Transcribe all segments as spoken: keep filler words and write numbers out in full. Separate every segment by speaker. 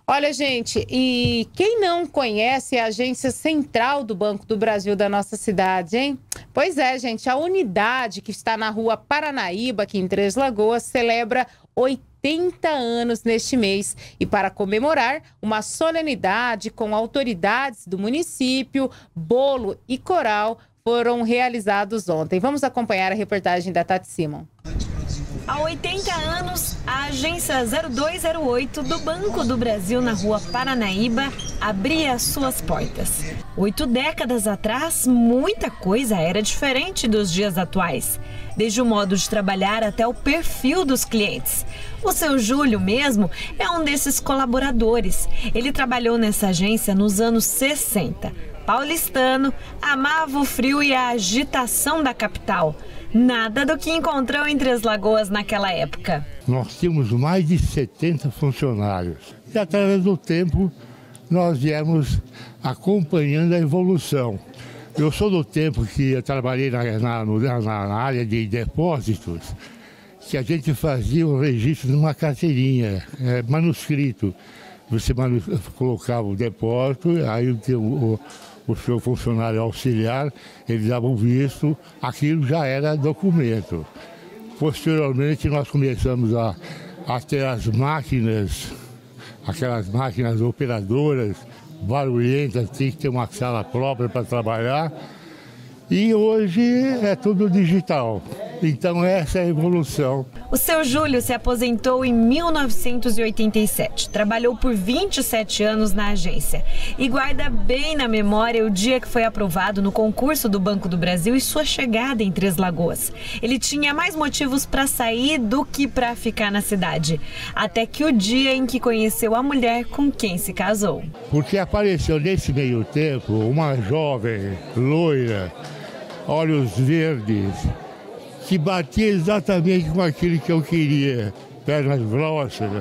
Speaker 1: Olha, gente, e quem não conhece a agência central do Banco do Brasil da nossa cidade, hein? Pois é, gente, a unidade que está na rua Paranaíba, aqui em Três Lagoas, celebra oitenta anos neste mês. E para comemorar, uma solenidade com autoridades do município, bolo e coral foram realizados ontem. Vamos acompanhar a reportagem da Tati Simon.
Speaker 2: Há oitenta anos, a agência zero dois zero oito do Banco do Brasil na rua Paranaíba abria suas portas. Oito décadas atrás, muita coisa era diferente dos dias atuais. Desde o modo de trabalhar até o perfil dos clientes. O seu Júlio mesmo é um desses colaboradores. Ele trabalhou nessa agência nos anos sessenta. Paulistano, amava o frio e a agitação da capital. Nada do que encontrou em Três Lagoas naquela época.
Speaker 3: Nós tínhamos mais de setenta funcionários. E através do tempo, nós viemos acompanhando a evolução. Eu sou do tempo que eu trabalhei na, na, na área de depósitos, que a gente fazia o registro numa carteirinha, é, manuscrito. Você manu, colocava o depósito, aí o, o, o seu funcionário auxiliar, ele dava o visto, aquilo já era documento. Posteriormente, nós começamos a, a ter as máquinas, aquelas máquinas operadoras, barulhentas, tem que ter uma sala própria para trabalhar. E hoje é tudo digital. Então essa é a evolução.
Speaker 2: O seu Júlio se aposentou em mil novecentos e oitenta e sete. Trabalhou por vinte e sete anos na agência. E guarda bem na memória o dia que foi aprovado no concurso do Banco do Brasil e sua chegada em Três Lagoas. Ele tinha mais motivos para sair do que para ficar na cidade. Até que o dia em que conheceu a mulher com quem se casou.
Speaker 3: Porque apareceu nesse meio tempo uma jovem, loira, olhos verdes, que batia exatamente com aquilo que eu queria, pernas grossas.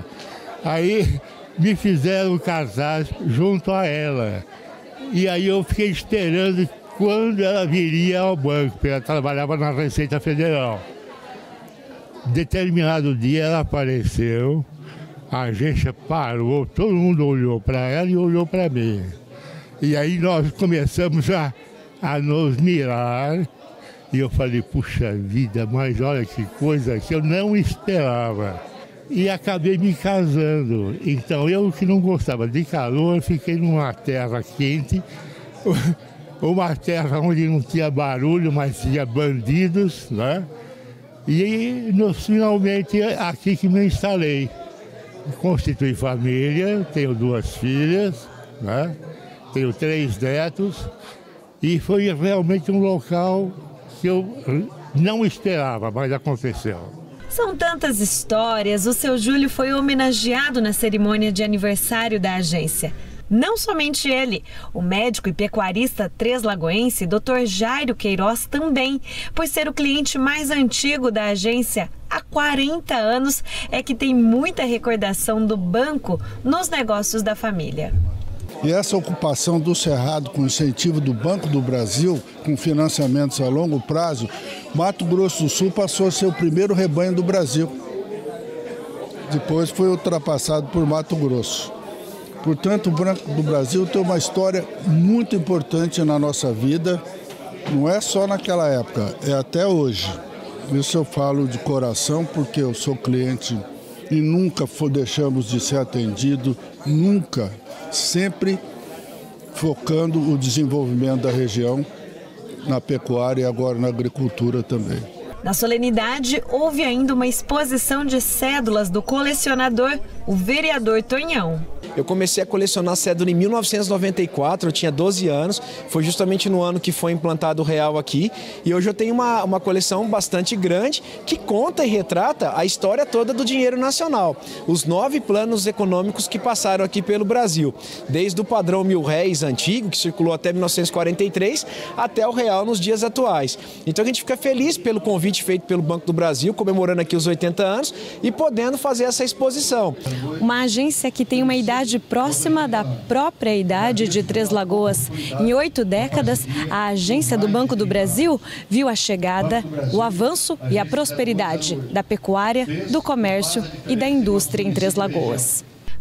Speaker 3: Aí me fizeram casar junto a ela. E aí eu fiquei esperando quando ela viria ao banco, porque ela trabalhava na Receita Federal. Determinado dia ela apareceu, a agência parou, todo mundo olhou para ela e olhou para mim. E aí nós começamos a, a nos mirar. E eu falei, puxa vida, mas olha que coisa que eu não esperava. E acabei me casando. Então eu que não gostava de calor, fiquei numa terra quente, uma terra onde não tinha barulho, mas tinha bandidos, né? E no, finalmente aqui que me instalei. Constituí família, tenho duas filhas, né? Tenho três netos. E foi realmente um local que eu não esperava, mas aconteceu.
Speaker 2: São tantas histórias. O seu Júlio foi homenageado na cerimônia de aniversário da agência. Não somente ele, o médico e pecuarista treslagoense doutor Jairo Queiroz também, por ser o cliente mais antigo da agência há quarenta anos, é que tem muita recordação do banco nos negócios da família.
Speaker 4: E essa ocupação do Cerrado com incentivo do Banco do Brasil, com financiamentos a longo prazo, Mato Grosso do Sul passou a ser o primeiro rebanho do Brasil. Depois foi ultrapassado por Mato Grosso. Portanto, o Banco do Brasil tem uma história muito importante na nossa vida, não é só naquela época, é até hoje. Isso eu falo de coração porque eu sou cliente e nunca deixamos de ser atendido, nunca. Sempre focando o desenvolvimento da região na pecuária e agora na agricultura também.
Speaker 2: Na solenidade, houve ainda uma exposição de cédulas do colecionador, o vereador Tonhão.
Speaker 5: Eu comecei a colecionar cédula em mil novecentos e noventa e quatro, eu tinha doze anos, foi justamente no ano que foi implantado o real aqui. E hoje eu tenho uma, uma coleção bastante grande que conta e retrata a história toda do dinheiro nacional. Os nove planos econômicos que passaram aqui pelo Brasil, desde o padrão mil réis antigo, que circulou até mil novecentos e quarenta e três, até o real nos dias atuais. Então a gente fica feliz pelo convite feito pelo Banco do Brasil, comemorando aqui os oitenta anos e podendo fazer essa exposição.
Speaker 2: Uma agência que tem uma idade próxima da própria idade de Três Lagoas. Em oito décadas, a agência do Banco do Brasil viu a chegada, o avanço e a prosperidade da pecuária, do comércio e da indústria em Três Lagoas.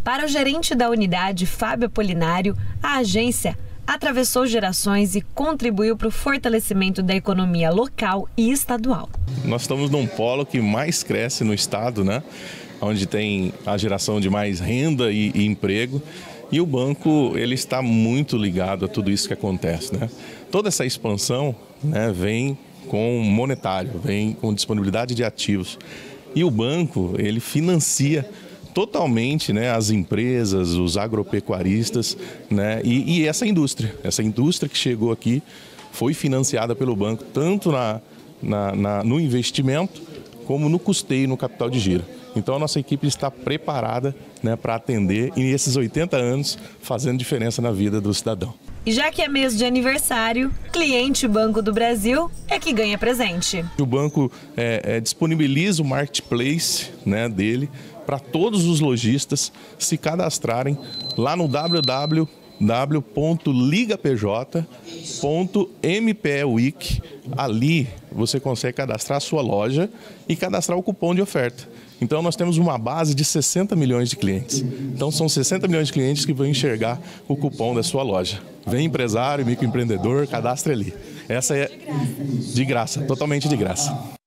Speaker 2: Para o gerente da unidade, Fábio Apolinário, a agência atravessou gerações e contribuiu para o fortalecimento da economia local e estadual.
Speaker 6: Nós estamos num polo que mais cresce no estado, né? Onde tem a geração de mais renda e, e emprego. E o banco ele está muito ligado a tudo isso que acontece, né? Toda essa expansão, né, vem com monetário, vem com disponibilidade de ativos. E o banco ele financia totalmente, né, as empresas, os agropecuaristas, né, e, e essa indústria. Essa indústria que chegou aqui foi financiada pelo banco, tanto na, na, na, no investimento, como no custeio, no capital de giro. Então a nossa equipe está preparada, né, para atender e nesses oitenta anos fazendo diferença na vida do cidadão.
Speaker 2: E já que é mês de aniversário, cliente Banco do Brasil é que ganha presente.
Speaker 6: O banco é, é, disponibiliza o marketplace, né, dele para todos os lojistas se cadastrarem lá no w w w ponto liga p j ponto m p e week. Ali você consegue cadastrar a sua loja e cadastrar o cupom de oferta. Então nós temos uma base de sessenta milhões de clientes. Então são sessenta milhões de clientes que vão enxergar o cupom da sua loja. Vem empresário, microempreendedor, cadastre ali. Essa é de graça, totalmente de graça.